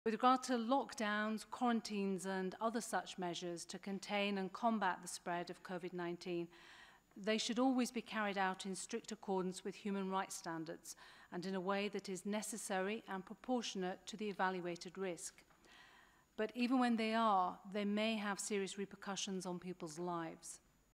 With regard to lockdowns, quarantines and other such measures to contain and combat the spread of COVID-19, they should always be carried out in strict accordance with human rights standards and in a way that is necessary and proportionate to the evaluated risk. But even when they are, they may have serious repercussions on people's lives.